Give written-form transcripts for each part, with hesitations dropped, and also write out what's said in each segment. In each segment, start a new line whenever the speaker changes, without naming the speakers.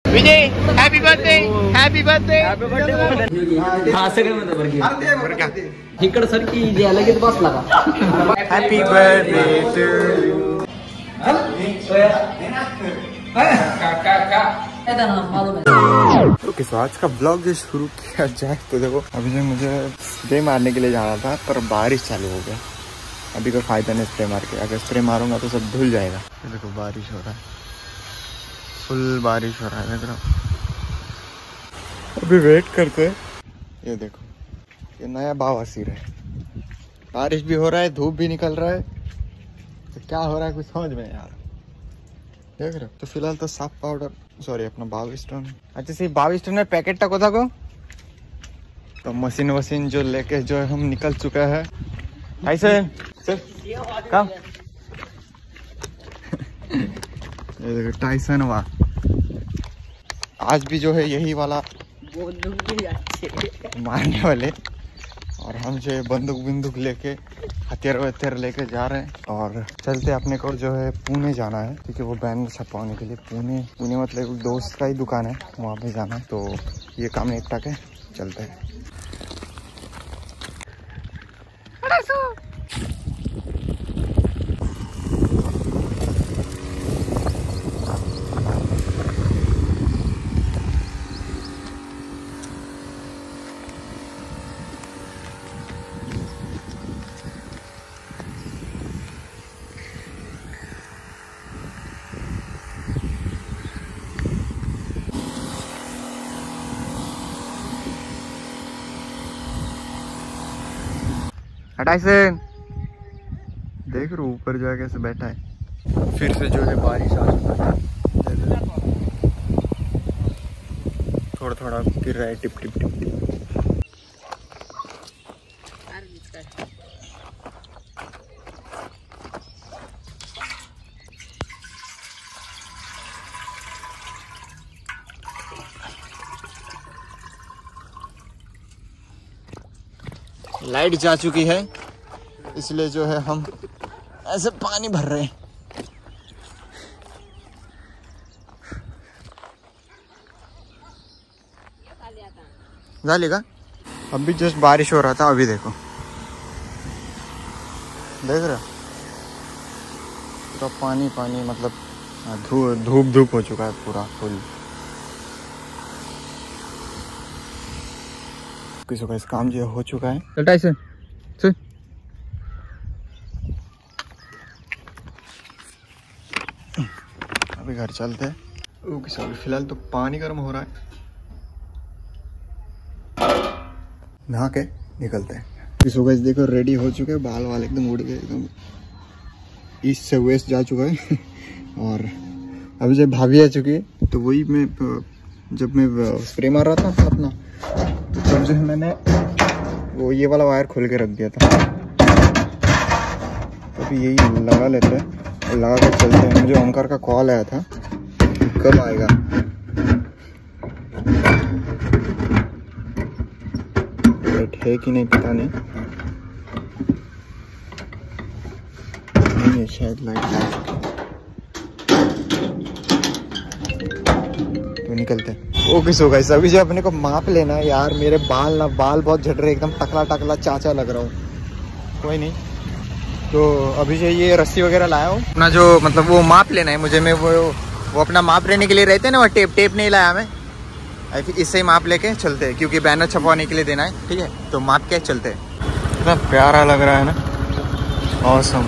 विजय happy birthday happy birthday
इकड़ sir की लगेच बसला का
happy birthday to okay. So आज का ब्लॉग जो शुरू किया जाए तो देखो अभी जो मुझे स्प्रे मारने के लिए जाना था पर बारिश चालू हो गया। अभी कोई फायदा नहीं स्प्रे मार के, अगर स्प्रे मारूंगा तो सब धुल जाएगा। देखो बारिश हो रहा है, फुल बारिश हो रहा है। देख रहा हूँ, अभी वेट करते हैं। ये देखो ये नया बावासीर है, बारिश भी हो रहा है, धूप भी निकल रहा है, तो क्या हो रहा है कुछ समझ में नहीं आ रहा। देख रहे हो? तो फिलहाल तो साफ पाउडर सॉरी अपना बाविस्टन। अच्छा सी बाविस्टन में पैकेट तक होता को तो मशीन वशीन जो लेके जो हम निकल चुका है। ऐसे सर कम ये देखो टाइसन हुआ। आज भी जो है यही वाला मारने वाले, और हम जो है बंदूक लेके हथियार लेके जा रहे हैं और चलते। अपने को जो है पुणे जाना है क्योंकि वो बैनर छपवाने के लिए पुणे मतलब दोस्त का ही दुकान है, वहाँ पे जाना है। तो ये काम निपटा के चलते हैं। हटाइसे देख रो ऊपर जो है कैसे बैठा है। फिर से जो है बारिश आ चुका है, थोड़ा थोड़ा गिर रहा है, टिप टिप टिप टिप। लाइट जा चुकी है इसलिए जो है हम ऐसे पानी भर रहे हैं। जालेगा अभी जस्ट बारिश हो रहा था, अभी देखो देख रहे हो पूरा पानी पानी, मतलब धूप हो चुका है पूरा फुल। किसी का इस काम जो हो चुका है। चलता है अभी घर चलते हैं। ओके सर फिलहाल तो पानी गर्म हो रहा है, नहा के निकलते हैं। किसी का देखो रेडी हो चुके हैं, बाल वाल एकदम उड़ गए, एकदम ईस्ट से वेस्ट जा चुका है। और अभी जब भाभी आ चुकी है तो वही मैं जब मैं स्प्रे मार रहा था अपना, तो तब जो है मैंने वो ये वाला वायर खोल के रख दिया था। तो अभी यही लगा लेते हैं और लगा कर चलते हैं। मुझे ओंकार का कॉल आया था, कब आएगा। लाइट है कि नहीं पता नहीं है, शायद लाइट आ चुकी है। तो निकलते हैं। ओके सो गाइस अभी जो अपने को माप लेना है यार। मेरे बाल बहुत झड़ रहे, एकदम टकला चाचा लग रहा हूँ। कोई नहीं, तो अभी जो ये रस्सी वगैरह लाया हूँ अपना, जो मतलब वो माप लेना है मुझे। मैं वो अपना माप लेने के लिए रहते हैं ना, वो टेप नहीं लाया मैं। इससे ही माप लेके चलते हैं क्योंकि बैनर छपवाने के लिए देना है। ठीक है, तो माप के चलते हैं। इतना प्यारा लग रहा है ना, ऑसम।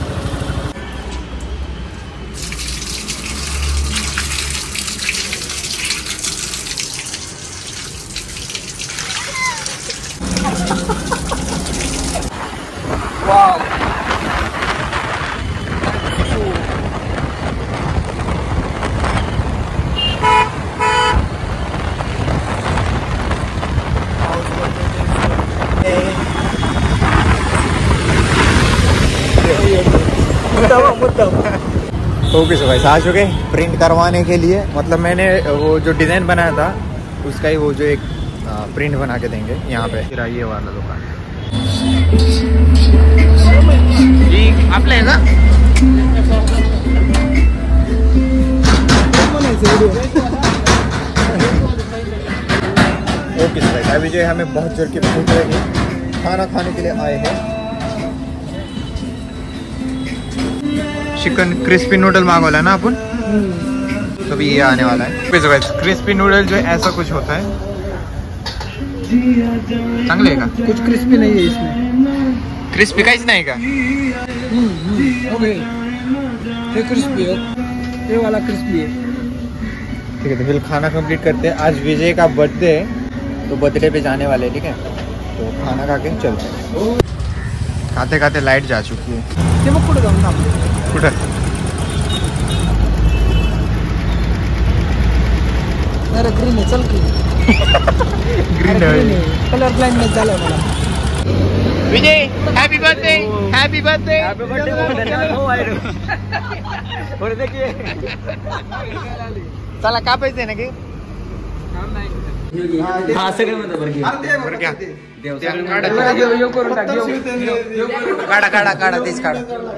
ओके सो गाइस आ चुके प्रिंट करवाने के लिए। मतलब मैंने वो जो डिज़ाइन बनाया था उसका ही वो जो एक प्रिंट बना के देंगे यहाँ पे। फिर ये वाला दुकान जी आप लेगा। विजय हमें बहुत जोर की भूख लगी, खाना खाने के लिए आए हैं। चिकन क्रिस्पी नूडल मांगोला ना अपन, तो भी ये आने वाला है। क्रिस्पी नूडल जो ऐसा कुछ होता है, चांगले का
कुछ क्रिस्पी नहीं है इसमें,
क्रिस्पी काहीच नाही का?
ये क्रिस्पी है, ये वाला क्रिस्पी है।
ठीक है, तो फिर खाना कंप्लीट करते हैं। आज विजय का बर्थडे है, तो बर्थडे पे जाने वाले हैं, ठीक है। तो खाना खा के चलते हैं। खाते खाते लाइट जा चुकी है।
ते मग कुठे जाऊन थांबलो?
कुठं?
अरे ग्रीन आहे, चल की
ग्रीन
कलर ब्लाइंडनेस झाला मला।
Vijay happy birthday, happy birthday, happy birthday. चला कापायचंय ना की?
हा सगळे म्हणतो बरं
बरं घ्या.
काढा
काढा काढा तेच काढा.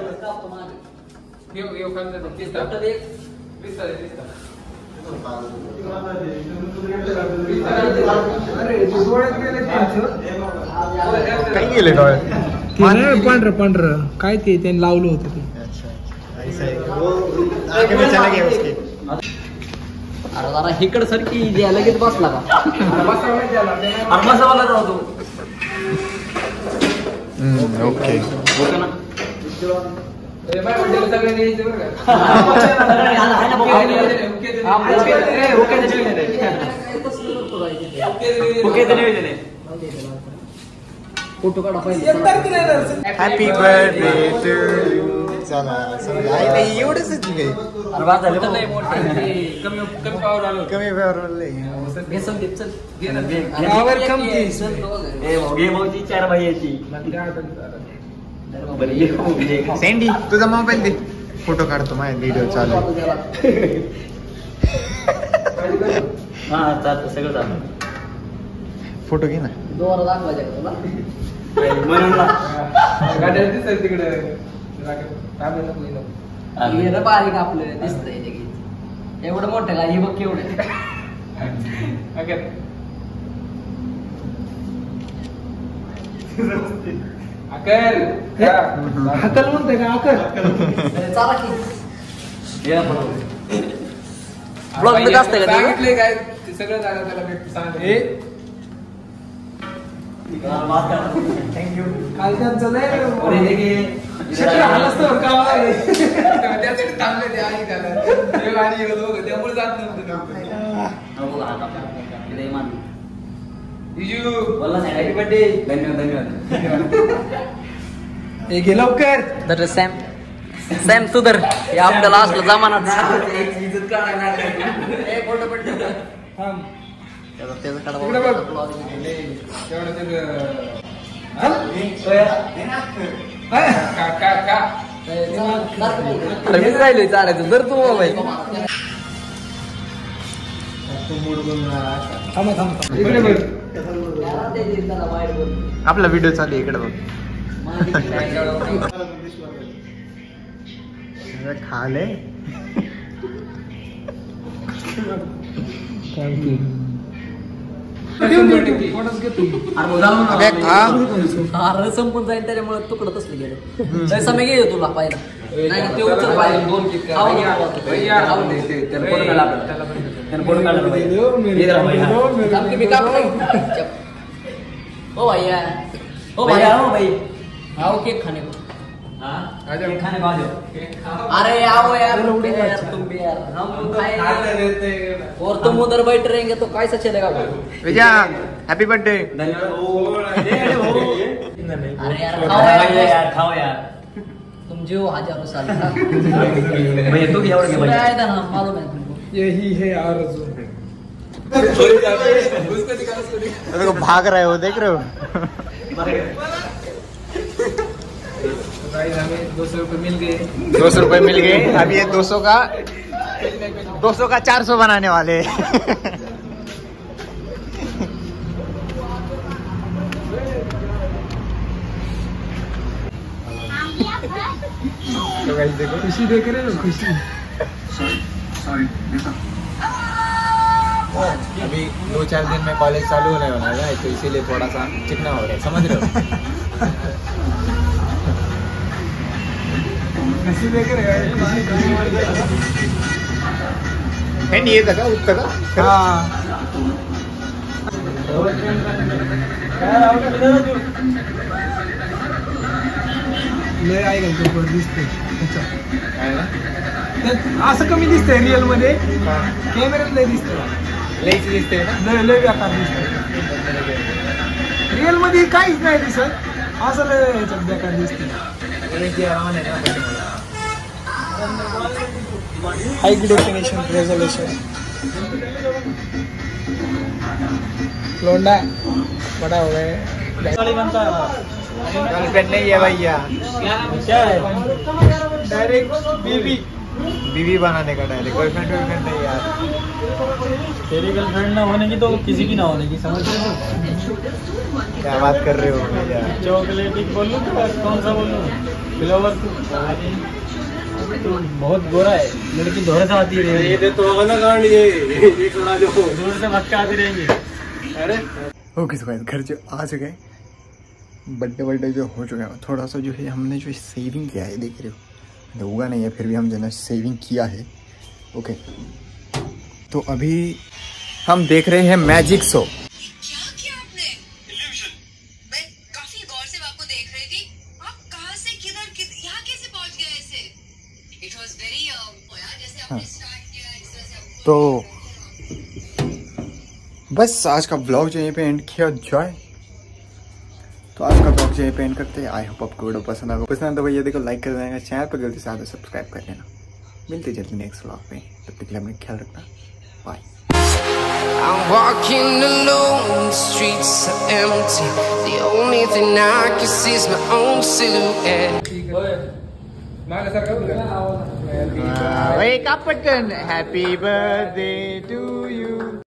काही गेले
पांढरं पांढरं काय ते त्यांनी लावलं होतं ते. अरे जरा इकडं सर की लगेच बसला का? मसाला राहतो.
ओके.
फोटो काढा पाहिजे.
Happy birthday to. चला एवढंच
कमी पावर आलो.
कमी पावर आले.
चार भाईची
सँडी तुझा मोबाईल दे, फोटो काढतो. माझ्या व्हिडिओ चालू आहे.
हा चालतं, सगळं चालतं.
फोटो घे ना.
दोरा दाखवायचा तुला म्हणून गाड्या दिसत तिकडे बारीक आपलं दिसतंय लगेच. एवढं मोठं का हे बघ केवढं. अकल म्हणते का? अकल चाला की ब्लॉग मध्ये असतंय का? काय सगळं जागा त्याला सांग. थँक्यू. काल त्यांचं नाही थांबले ते आई त्यामुळे जात नव्हतं. Happy birthday. धन्यवाद धन्यवाद. हे घे लवकर. तर सॅम सुधर, हे आपल्याला असलं जमानात इज्जत काढायला. फोटो पडते राहिलोय चालायचं जर तू मोबाईल.
आपला व्हिडिओ चालू आहे, इकडे बघ. खाले
अरे संपून जाईल त्याच्यामुळे तुकडं तसलं गेलं. समय गेलो तुला पाहिला नाही ते उचल पाहिजे. दोन ओ भैया, ओ भैया, ओ भाई आओ केक खाने को. खाने को आ जाओ. अरे आओ यार, तुम भी यार. हम और तुम उधर बैठ रहेंगे तो कैसा चलेगा?
Vijay happy birthday.
अरे यार खाओ यार. तुम जो हजारों साल भैया तू एवढं घे भैया. ना मालूम है तुमको. यही है आरज़ू.
देखो भाग रहे हो, देख रहे हो.
हमें 200 रुपए मिल गए.
200 रुपए मिल गए. अब ये 200 का 400 बनाने वाले. तो गाइस देखो,
खुशी देख रहे हो? खुशी.
अभी 2-4 दिन में कॉलेज चालू होने वाला है तो इसीलिए थोड़ा सा चिकना हो रहा है, समझ रहे हो? है नहीं ये तक उतना का हाँ
लय आहे का दिसते असं कमी दिसतंय रिअल मध्ये कॅमेऱ्यात लय दिसतंय
लईच दिसते ना
लय बेकार दिसतंय रिअल मध्ये काहीच नाही दिसत असं लय याच्यात बेकार दिसतंय हाई डेफिनेशन रेजोल्यूशन लोंडा बड़ा हो गए
गर्लफ्रेंड नहीं है भैया
क्या है डायरेक्ट
बीवी बनाने का डायरेक्ट गर्लफ्रेंड नहीं यार
तेरी गर्लफ्रेंड ना होने की तो किसी की ना होने की समझ रहे हो
क्या बात कर रहे हो भैया
चॉकलेट बोलूँ कौन सा बोलूँ फ्लेवर तो बहुत गोरा है लड़की दोहरे से आती रहेगी ये तो वाला गांड ये थोड़ा जो दूर से भटका आती रहेंगी अरे
ओके सो गाइस घर जो आ चुके हैं बर्थडे जो हो चुका है थोड़ा सा जो है हमने जो सेविंग किया है देख रहे हो होगा नहीं है फिर भी हम जो है सेविंग किया है ओके तो अभी हम देख रहे हैं मैजिक शो हाँ। तो बस आज का ब्लॉग जो यहीं पे एंड किया जाए तो आज का ब्लॉग जो यहीं पे एंड करते हैं। आई होप आपको वीडियो पसंद आएगा तो भैया देखो लाइक कर देना चैनल पर जल्दी से आकर सब्सक्राइब कर लेना मिलते जल्दी नेक्स्ट ब्लॉग में तब तक के लिए अपना ख्याल रखना bye
I'm walking alone, the streets are empty. The only thing I can see is my own silhouette.
wake up again happy birthday to you